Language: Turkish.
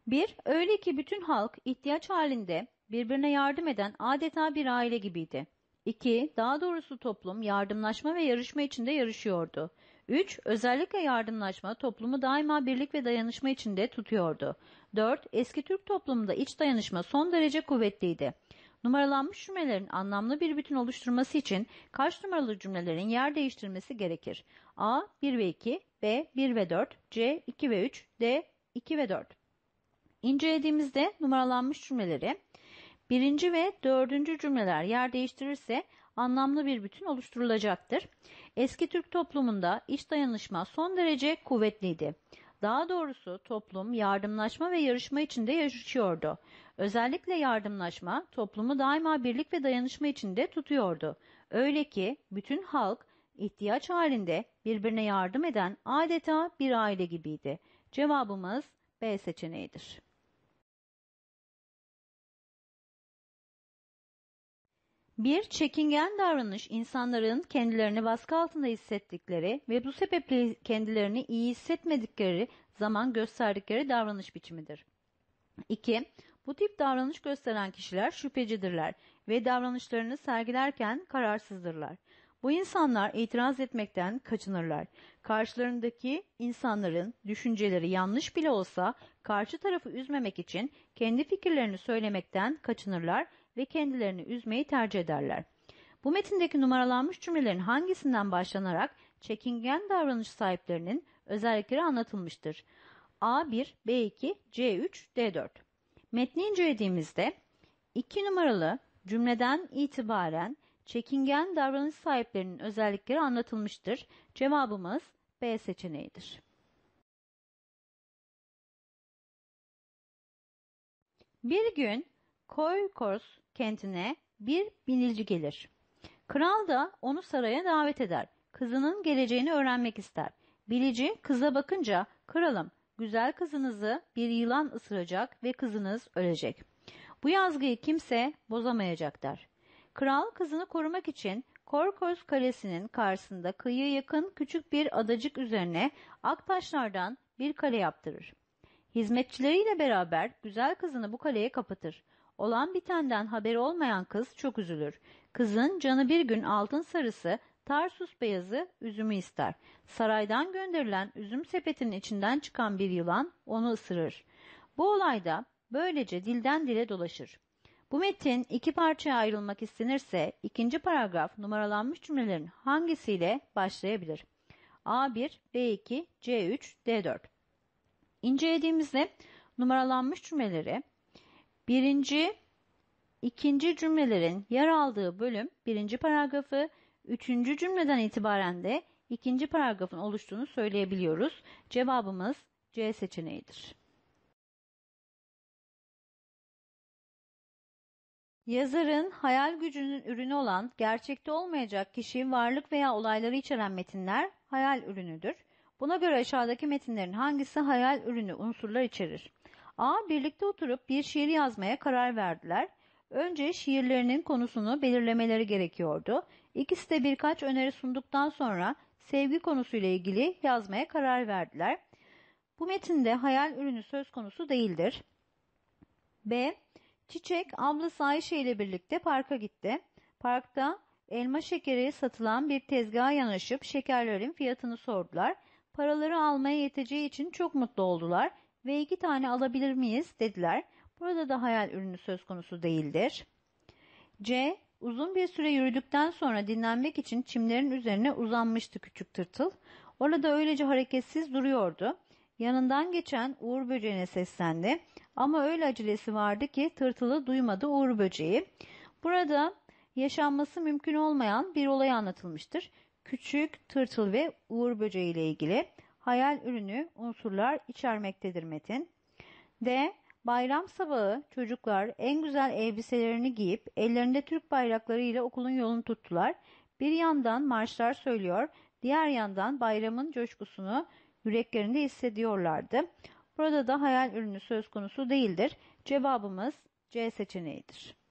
1. Öyle ki bütün halk ihtiyaç halinde birbirine yardım eden adeta bir aile gibiydi. 2. Daha doğrusu toplum yardımlaşma ve yarışma içinde yarışıyordu. 3. Özellikle yardımlaşma toplumu daima birlik ve dayanışma içinde tutuyordu. 4. Eski Türk toplumunda iç dayanışma son derece kuvvetliydi. Numaralanmış cümlelerin anlamlı bir bütün oluşturması için kaç numaralı cümlelerin yer değiştirmesi gerekir? A. 1 ve 2, B. 1 ve 4, C. 2 ve 3, D. 2 ve 4. İncelediğimizde numaralanmış cümleleri birinci ve dördüncü cümleler yer değiştirirse anlamlı bir bütün oluşturulacaktır. Eski Türk toplumunda iç dayanışma son derece kuvvetliydi. Daha doğrusu toplum yardımlaşma ve yarışma içinde yaşıyordu. Özellikle yardımlaşma toplumu daima birlik ve dayanışma içinde tutuyordu. Öyle ki bütün halk ihtiyaç halinde birbirine yardım eden adeta bir aile gibiydi. Cevabımız B seçeneğidir. Bir çekingen davranış insanların kendilerini baskı altında hissettikleri ve bu sebeple kendilerini iyi hissetmedikleri zaman gösterdikleri davranış biçimidir. 2. Bu tip davranış gösteren kişiler şüphecidirler ve davranışlarını sergilerken kararsızdırlar. Bu insanlar itiraz etmekten kaçınırlar. Karşılarındaki insanların düşünceleri yanlış bile olsa karşı tarafı üzmemek için kendi fikirlerini söylemekten kaçınırlar ve kendilerini üzmeyi tercih ederler. Bu metindeki numaralanmış cümlelerin hangisinden başlanarak çekingen davranış sahiplerinin özellikleri anlatılmıştır? A1, B2, C3, D4. Metni incelediğimizde 2 numaralı cümleden itibaren çekingen davranış sahiplerinin özellikleri anlatılmıştır. Cevabımız B seçeneğidir. Bir gün Koykos kentine bir binilci gelir. Kral da onu saraya davet eder. Kızının geleceğini öğrenmek ister. Bilici kıza bakınca, "Kralım, güzel kızınızı bir yılan ısıracak ve kızınız ölecek. Bu yazgıyı kimse bozamayacak" der. Kral kızını korumak için Korkos Kalesi'nin karşısında kıyıya yakın küçük bir adacık üzerine ak taşlardan bir kale yaptırır. Hizmetçileriyle beraber güzel kızını bu kaleye kapatır. Olan bitenden haberi olmayan kız çok üzülür. Kızın canı bir gün altın sarısı, Tarsus beyazı üzümü ister. Saraydan gönderilen üzüm sepetinin içinden çıkan bir yılan onu ısırır. Bu olayda böylece dilden dile dolaşır. Bu metin iki parçaya ayrılmak istenirse ikinci paragraf numaralanmış cümlelerin hangisiyle başlayabilir? A1, B2, C3, D4. İncelediğimizde numaralanmış cümleleri birinci, ikinci cümlelerin yer aldığı bölüm birinci paragrafı, üçüncü cümleden itibaren de ikinci paragrafın oluştuğunu söyleyebiliyoruz. Cevabımız C seçeneğidir. Yazarın hayal gücünün ürünü olan gerçekte olmayacak kişi, varlık veya olayları içeren metinler hayal ürünüdür. Buna göre aşağıdaki metinlerin hangisi hayal ürünü unsurlar içerir? A. Birlikte oturup bir şiir yazmaya karar verdiler. Önce şiirlerinin konusunu belirlemeleri gerekiyordu. İkisi de birkaç öneri sunduktan sonra sevgi konusuyla ilgili yazmaya karar verdiler. Bu metinde hayal ürünü söz konusu değildir. B. Çiçek ablası Ayşe ile birlikte parka gitti. Parkta elma şekeri satılan bir tezgaha yanaşıp şekerlerin fiyatını sordular. Paraları almaya yeteceği için çok mutlu oldular ve 2 tane alabilir miyiz dediler. Burada da hayal ürünü söz konusu değildir. C. Uzun bir süre yürüdükten sonra dinlenmek için çimlerin üzerine uzanmıştı küçük tırtıl. Orada öylece hareketsiz duruyordu. Yanından geçen uğur böceğine seslendi. Ama öyle acelesi vardı ki tırtılı duymadı uğur böceği. Burada yaşanması mümkün olmayan bir olay anlatılmıştır. Küçük tırtıl ve uğur böceği ile ilgili hayal ürünü unsurlar içermektedir metin. D. Bayram sabahı çocuklar en güzel elbiselerini giyip ellerinde Türk bayrakları ile okulun yolunu tuttular. Bir yandan marşlar söylüyor, diğer yandan bayramın coşkusunu yüreklerinde hissediyorlardı. Burada da hayal ürünü söz konusu değildir. Cevabımız C seçeneğidir.